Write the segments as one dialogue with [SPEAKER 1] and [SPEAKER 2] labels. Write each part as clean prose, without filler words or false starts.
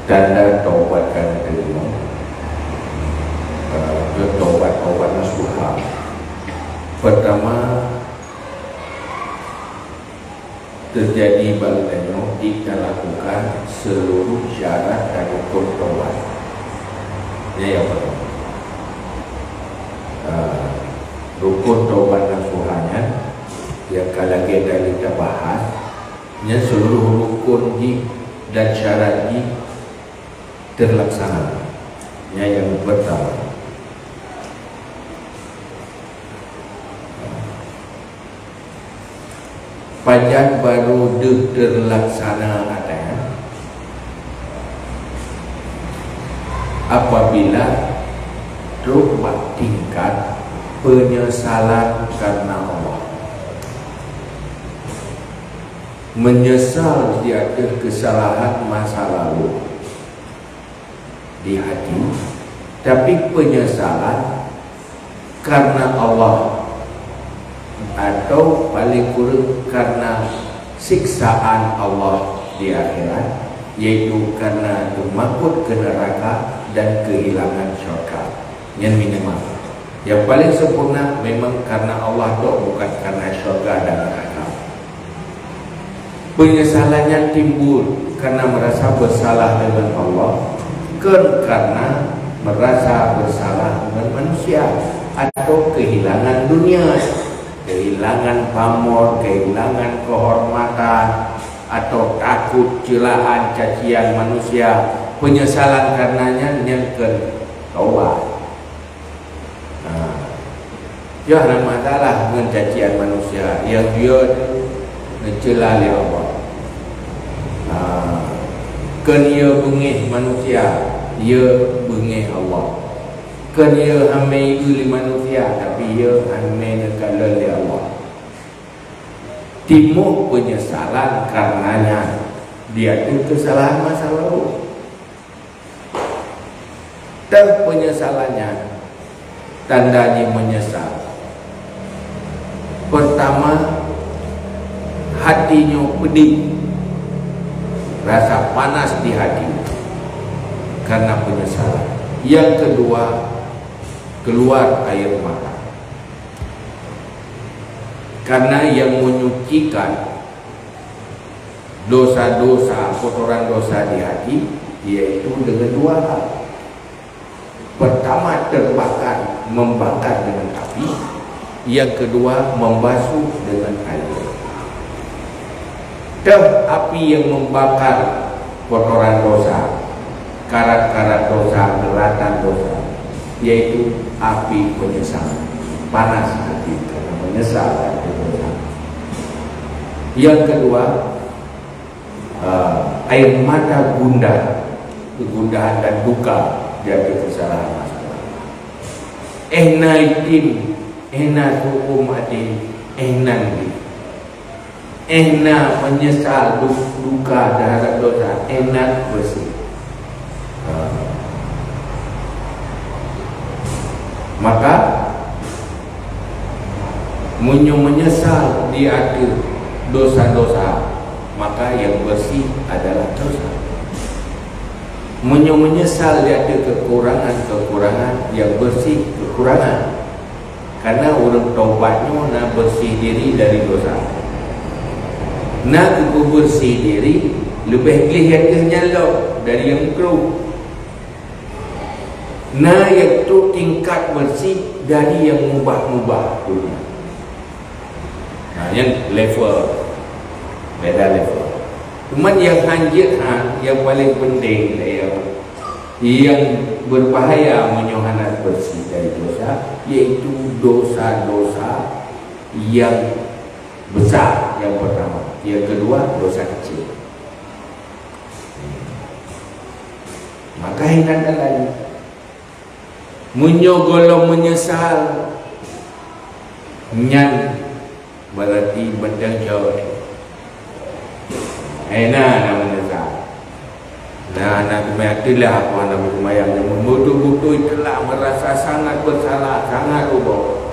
[SPEAKER 1] tanda taubat kan terima. Taubat nasuha. Pertama, terjadi baliknya kita lakukan seluruh syarat dan rukun taubat. Ini yang pertama. Rukun taubat nasuhanya yang kalau kita bahas, seluruh rukun dan syarat terlaksana. Yang pertama, pajak baru terlaksana ada apabila terubah tingkat penyesalan karena Allah, menyesal di atas kesalahan masa lalu di hati, tapi penyesalan karena Allah atau paling kurang karena siksaan Allah di akhirat, yaitu karena termakut ke neraka dan kehilangan syurga. Yang minimal, yang paling sempurna memang karena Allah itu, bukan karena syurga dan neraka. Penyesalannya timbul karena merasa bersalah dengan Allah, karena merasa bersalah dengan manusia, atau kehilangan dunia, kehilangan pamor, kehilangan kehormatan, atau takut celaan cacian manusia. Penyesalan karenanya yang ke taubat. Dia ada masalah dengan cacian manusia yang dia mencela Allah. Kan ia bengih manusia, ia bengih Allah. Kan ia hamai uli manusia, tapi ia hamai negara Allah. Timbul penyesalan karenanya dia itu kesalahan masa lalu. Dan penyesalannya, tandanya menyesal. Pertama, hatinya pedih, rasa panas di hati karena penyesalan. Yang kedua, keluar air mata karena yang menyucikan dosa-dosa, kotoran dosa di hati, yaitu dengan dua hal. Pertama, terbakar, membakar dengan api. Yang kedua, membasuh dengan air. Dan api yang membakar kotoran dosa, karat-karat dosa, geratan dosa, yaitu api penyesalan, panas hati karena menyesal dari dosa. Yang kedua, air mata gundah, kegundahan dan duka dari kesalahan masa lalu. Ehna itim, ehna hukum adil, ehna menyesal duka terhadap dosa, ehna bersih. Maka menyesal di atas dosa-dosa, maka yang bersih adalah dosa. Menyesal di atas kekurangan, yang bersih kekurangan. Karena orang taubatnya nak bersih diri dari dosa, nak bersih diri lebih kelihatannya lo dari yang keruh. Nah, itu tingkat bersih dari yang mubah-mubah dunia. Nah, yang level beda level. Cuman yang hanjit, yang paling penting yang berbahaya menyohanan bersih dari dosa, yaitu dosa-dosa yang besar, yang pertama. Yang kedua, dosa kecil. Maka hindarkan lagi. Menyogolo menyesal nyan berarti benda jauh. Nak menyesal. Nak itulah apa nama kumayang yang betul-betul telah merasa sangat bersalah, sangat ubah.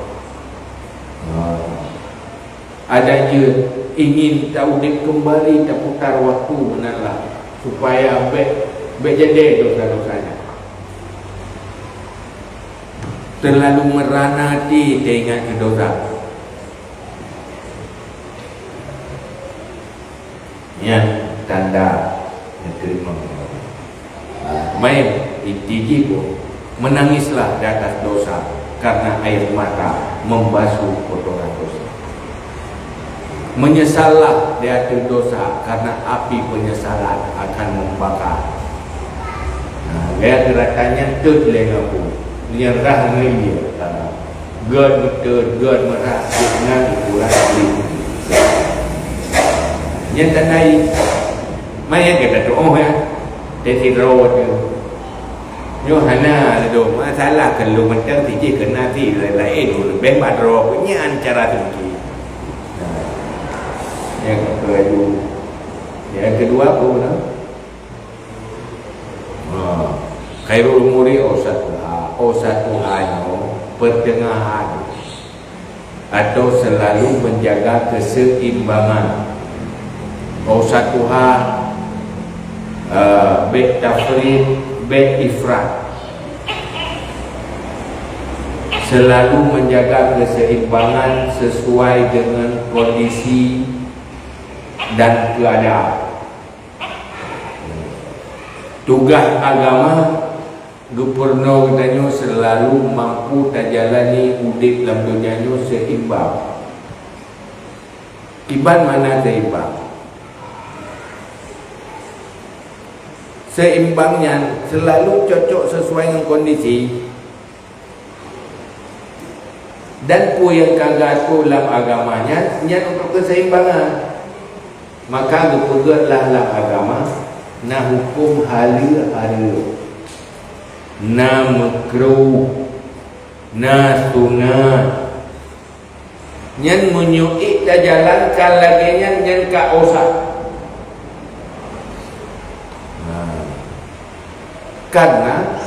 [SPEAKER 1] Ada je ingin tahu dia kembali, tak putar waktu menalah supaya berjadi dosa-dosanya. Terlalu merana hati dia ingat ke dosa. Ya, tanda yang terima. Main itiji pun menangislah di atas dosa karena air mata membasuh kotoran dosa. Menyesallah di atas dosa karena api penyesalan akan membakar. Dia gerakannya terlengah pun nyerah dia. God betul, God merah dengan itulah yang tandai mai kita tu ya teti rawat yo hana do masalah kalau macam tiji kena ti lain dulu bembat ro punya cara tinggi. Yang kedua apa? Khairul umuri osatuha pertengahan atau selalu menjaga keseimbangan. Osatuha bet tafrid bet ifrat, selalu menjaga keseimbangan sesuai dengan kondisi dan keadaan. Tugas agama gubernur katanya selalu mampu tajalani udik dalam dunia seimbang. Iban mana seimbang? Seimbangnya selalu cocok sesuai dengan kondisi. Dan pu yang kagak tu dalam agamanya nya untuk keseimbangan. Maka dipegatlah dalam agama na hukum hala-hala, na makruh, na sunat. Nyan menyuik dah jalan lagi nyan ka osak. Karena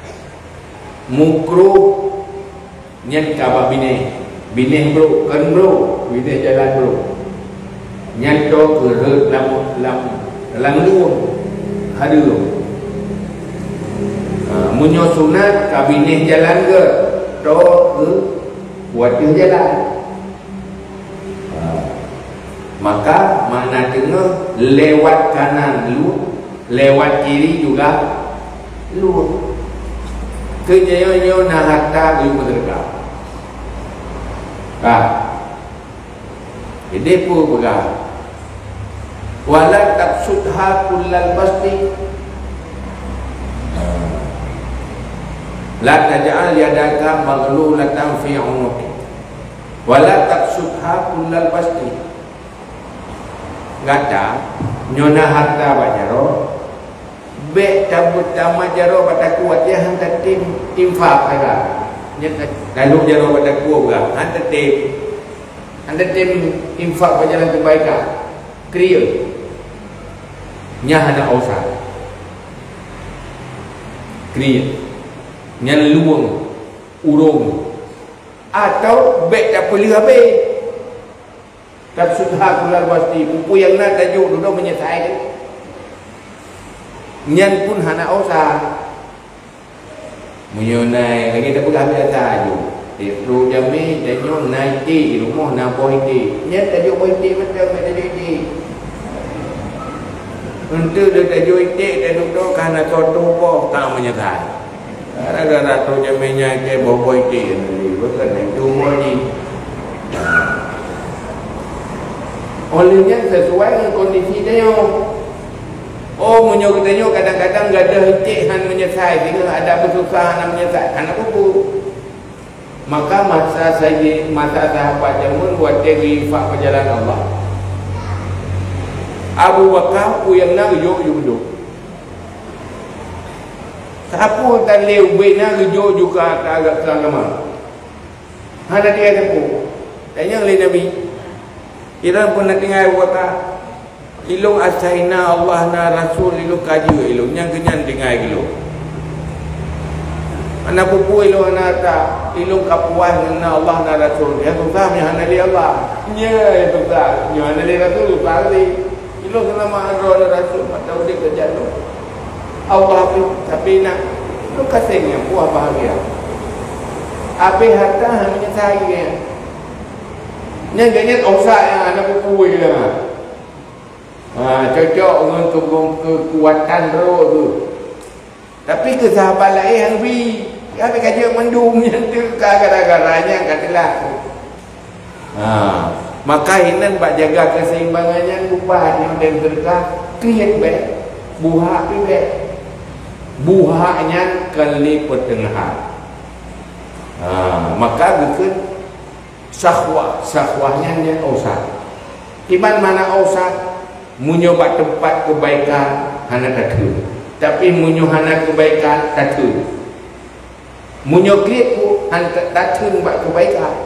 [SPEAKER 1] mukruh nyan kabah bine bro kan bro bine jalan bro nyan to ke lam luang hadu munyo sunat kabine jalan ke to ke buat jalan. Maka makna tengah lewat kanan lu, lewat kiri juga lu. Kenyo na harta lu berdekat. Ini pun pegang. Wala taqsudha kullal basti. La taj'al yadaka maghlulatan fi 'unuqi. Wala taqsudha kullal basti. Gata nyona harta bajaro be cabut tama jaro pada kuat ya hantar tim infak kala lalu jaro pada kuat juga hantar tim infak berjalan kebaikan kriya nya hana usah kriya nya luang urung atau be tak boleh habis. Tak sudah keluar pasti buku yang nak tajuk duduk menyesai nyan pun hana usah menyonai lagi tak boleh ambil tajuk itu jami tajuk naiti rumah nak pointi nyan tajuk pointi betul tajuk ini untuk tajuk ini dan duduk karena soto po tak menyesai gara-gara tu jaminya ke bawa pointi bukan itu pointi. Olehnya sesuai dengan kondisi dia. Oh, menyo kadang-kadang enggak ada hicik han menyesai, sehingga ada kesusahan han menyesai. Anak buku. Maka masa sahabat jamun buat diri fa perjalanan Allah. Abu Bakar yang nak rujuk. Siapa tak leu bina rujuk juga agak agama. Hana dia tepu. Tanya oleh Nabi. Kira pun nak tinggal kata ilung asaina Allah na Rasul ilung kaji ilung yang kenyan tinggal ilung anak pupu ilung anak tak ilung kapuan na Allah na Rasul ya susah nya hanali Allah nya itu tak nya hanali Rasul tak ilung selama roh Rasul patau dia kerja tu Allah tapi nak lu kasihnya buah bahagia. Habis harta hanya saya. Nyangkanya osak yang anak kuih lah. Cocok untuk kekuatan roh tu. Tapi kesahabat lain yang habis kajian mendung yang tu gara-garanya katalah. Maka ini bak jaga keseimbangannya ubah yang dan berkah kriat baik. Buah pi baik. Buahnya kali pertengahan. Maka bikin sahwahnya dia osak. Di mana osak menyoba tempat kebaikan hana takut. Tapi munyo hana kebaikan takut. Munyo kriat ku hana takut buat kebaikan.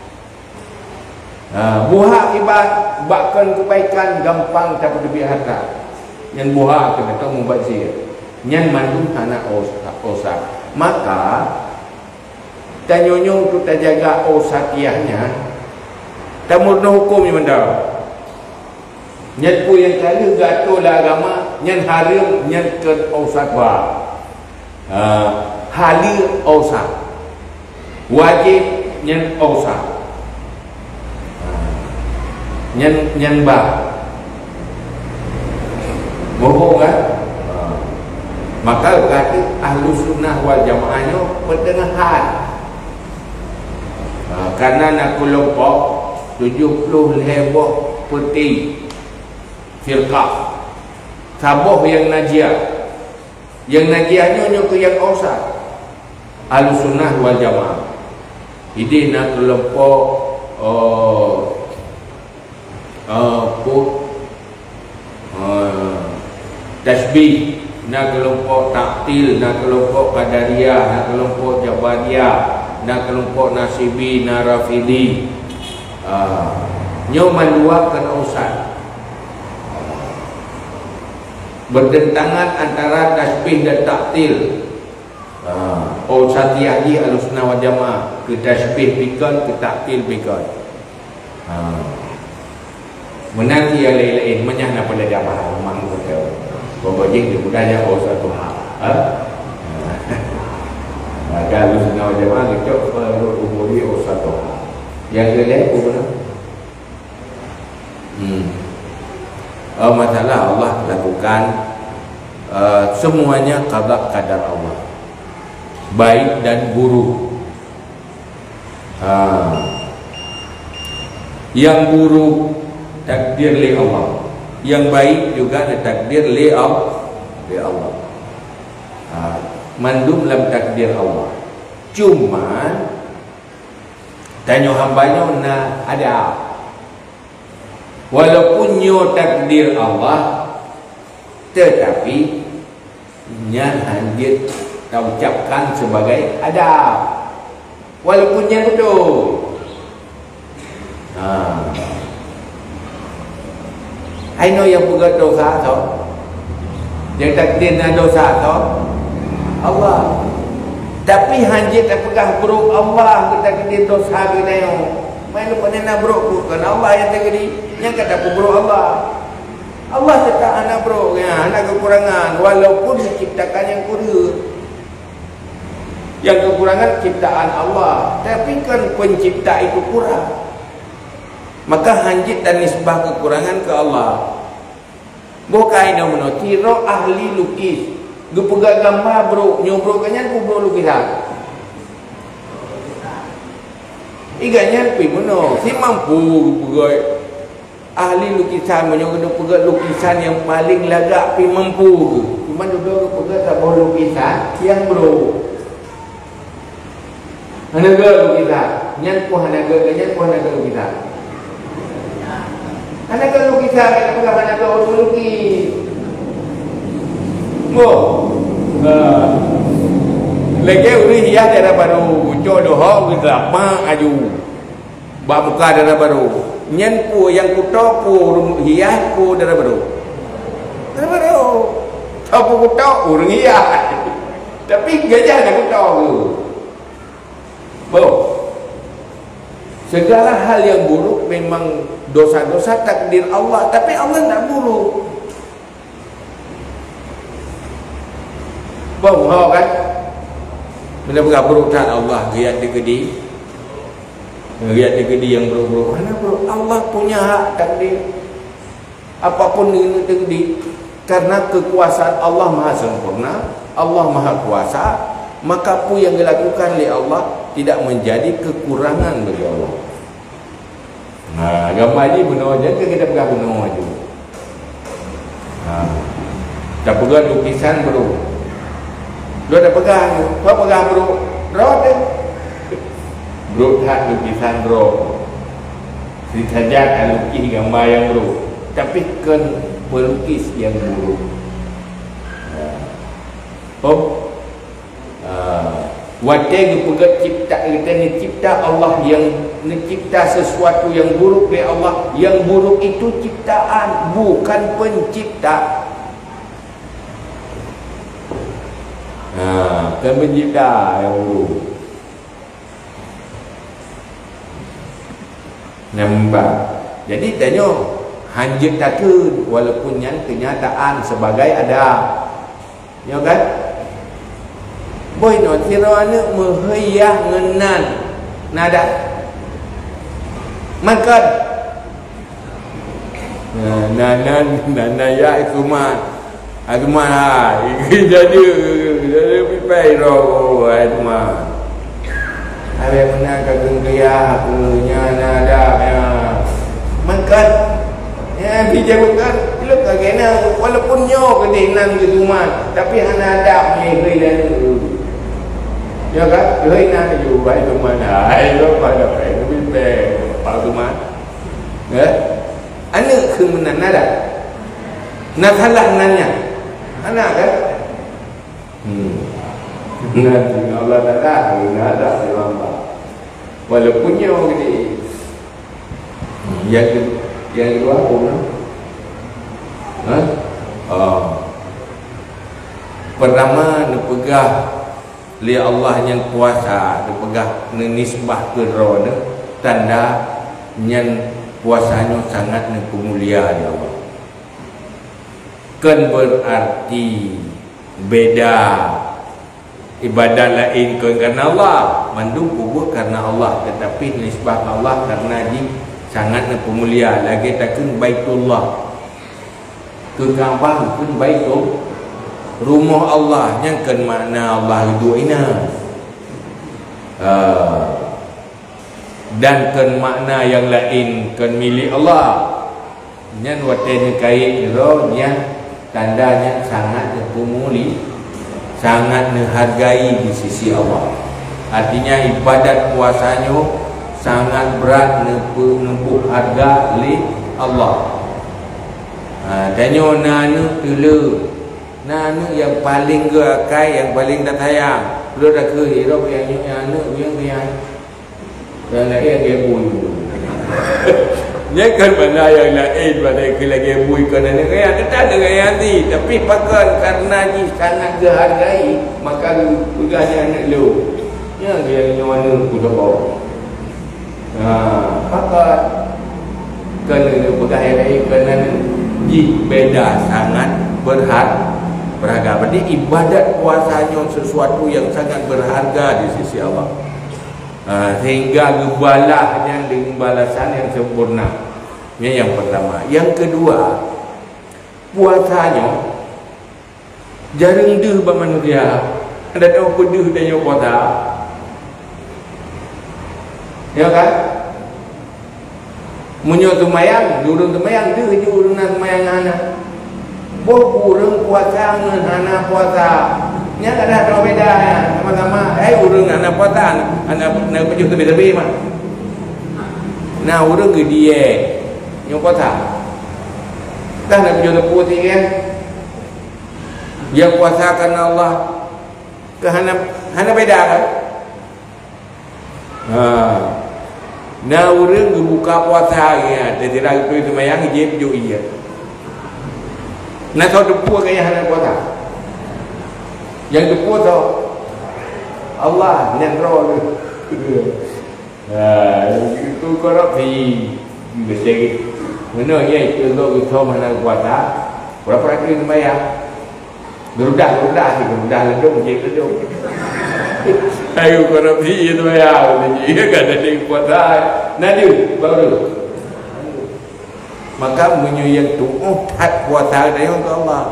[SPEAKER 1] Buah ibarat bakkan kebaikan gampang tapi lebih harta. Yang buah kena tahu mubazir. Yang mandung hana osak. Maka tanyonyong tu tak jaga osatiahnya. Tamurna hukum yang mendau. Nyat pu yang kali gato lah agama, nyan harim nyan ke osatwa. Halil osat. Wajib nyan osat. Nyan ba. Bohong kan? Maka kata ahlu sunnah wal jamaahnya pertengahan. Karena nak kelompok 70 lebih peti firqah sabuh yang najiyah. Yang najiyahnya nyuku yang osat. Ahlu sunnah wal jamaah. Ini nak kelompok tasbih, nak kelompok taktil, nak kelompok qadariyah, nak kelompok jabariyah, nak kelompok nasibi, nak rafidi. Nyoman dua kan usat. Bertentangan antara tasbih dan taktil. Usatiyah di Ahlussunnah wal Jamaah ke tasbih pikon, ke taktil pikon. Menanti yang lain-lain menyah pada jamaah memang betul. Pembajing dia budaya usat Tuhan. Maka Ahlussunnah wal Jamaah kecok umuri usat Tuhan. Yang lain apa? Masalah Allah lakukan semuanya qada qadar Allah, baik dan buruk. Yang buruk takdir li Allah, yang baik juga takdir li Allah. Mandum dalam takdir Allah. Cuma tanya hambanya ada. Walaupun nyo takdir Allah, tetapi nyan hanjit kita ucapkan sebagai adab. Walaupun nyan betul. Aino yang buat dosa tu, yang takdirnya dosa tu Allah. Tapi hanjit tak pegang buruk Allah kita takdir dosa kita. Main lupa nak buruk bukan Allah yang takdir. Yang kata buruk Allah. Allah tetap anak buruk ya, anak kekurangan walaupun menciptakan yang kurang. Yang kekurangan ciptaan Allah, tapi kan pencipta itu kurang. Maka hanjit dan nisbah kekurangan ke Allah. Bukan ina menoti roh ahli lukis. Gepegak gambar bro, nyobrok kanyan ku bro lukisan. Iganya pi mono, si mampu pegai ahli lukisan menyokong pegai lukisan yang paling lagak pi mampu. Cuma duduk pegai tak boleh lukisan yang bro. Hanaga lukisan, nyan ku hanaga lukisan. Hanaga lukisan kita pegai hanaga lukis. Lagi uri hias darah baru, jodoh kita ma aju, bamuka darah baru, nyenpu yang kutopu hias ku darah baru, tapu kutok urang hias, tapi gajah nak kutok tu, segala hal yang buruk memang dosa-dosa takdir Allah, tapi Allah tak buruk. Tolong kan. Bila berabuk tak Allah riat digedi. Riat digedi yang buruk-buruk. Mana buruk? Allah punya hak takdir. Apapun ini digedi. Karena kekuasaan Allah Maha sempurna, Allah Maha kuasa, maka apa yang dilakukan oleh Allah tidak menjadi kekurangan bagi Allah. Gambar ni benar je ke kita pegang benar je. Dah pegang lukisan bro. Lu dah pegang, kau pegang bro. Bro dia. Bro tak lukisan bro. Saja kan lukis gambar yang bro. Tapi kan pelukis yang buruk. Wadah pegang cipta kita ni cipta Allah yang mencipta sesuatu yang buruk oleh Allah. Yang buruk itu ciptaan, bukan pencipta. Kan pencipta yang buruk. Nampak. Jadi tanya hanjit takut walaupun yang kenyataan sebagai ada. Ya kan? Boy no tirana mehayah ngenan nada. Makan. Nana ya itu mah. Aku mah jadi pipai ro itu mah. Ada mana kageng dia punya nada ya. Makan. Ya bijak bukan. Lu kagena walaupun nyo kedenan ke rumah tapi hana ada mehoi dan ya kan, hina you baik tu mana? Ayo pada baik tu baik, pada mana? Ya, anak kemenan ada. Nak salah nanya, anak kan? Nanti Allah tak ada lamba. Walaupun nyo gede. Yang kedua apa? Pertama nak pegah li Allah yang kuasa, dia pegah nisbah ke roh dia, tanda yang kuasanya sangat pemulia di Allah. Kan berarti beda ibadah lain kerana Allah, mandung kubur karena Allah, tetapi nisbah Allah karena di sangat pemulia. Lagi takkan Baitullah ke Kaabah pun Baitul rumah Allah yang kan makna Allah itu ina dan kan makna yang lain kan milik Allah yang watenya kait roh yang tandanya sangat pemuli, sangat menghargai di sisi Allah. Artinya ibadat puasanya sangat berat nempuh harga oleh Allah. Tanya nanu dulu. Nanu yang paling gekai, yang paling tak sayang. Lu dah ke hidup yang anu yang lain yang bui. Dia kan mana yang lain pada lagi bui kerana negara tak ada gaya hati, tapi pakai karena dia sangat dihargai maka pegahnya anak lu. Ya dia yang mana ku dah bawa. Pakai kerana pegah yang lain kerana beda sangat berharga. Berarti ibadat puasanya sesuatu yang sangat berharga di sisi Allah. Sehingga gebalahnya dengan balasan yang sempurna. Ini yang pertama. Yang kedua, puasanya jarang deh bagi manusia. Ada tahu pedih dan puasa. Ya kan? Munyo tumayang, jurung tumayang deh jurung tumayang anak. Urang puasa dengan anak puasa. Nya ada beda ya, sama-sama. Urang anak puasa, anak baju tebi-tebi mah. Nah, urang ke dia yang puasa. Dah nak baju putih kan? Yang puasa karena Allah. Ke hana beda kan? Nah, urang ke buka puasa ya, jadi ragu itu mayang je baju iya. Nak tahu depu kaya hana puasa. Yang depu tahu Allah yang roh tu. Itu korap di besar. Mana ya itu lo itu mana puasa. Berapa kali sembahyang? Gerudah ledung je ledung. Ayo korupsi itu ya, dia kan ada di puasa. Nadi baru. Maka menyuyang tu tak puasa dari Allah.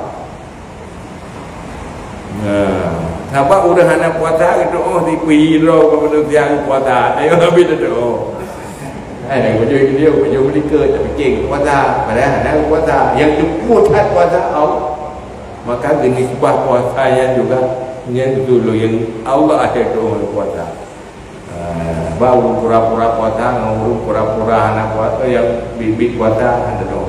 [SPEAKER 1] Apa udah anak puasa itu di piro kepada tiang puasa. Ayo habis itu. Ada baju mereka tak fikir puasa, padahal ada puasa yang diputat puasa Allah. Maka nisbah puasa yang juga yang dulu yang Allah ada doa puasa. Baru pura-pura puasa, ngurus pura-pura anak puasa yang bibit puasa ada doa.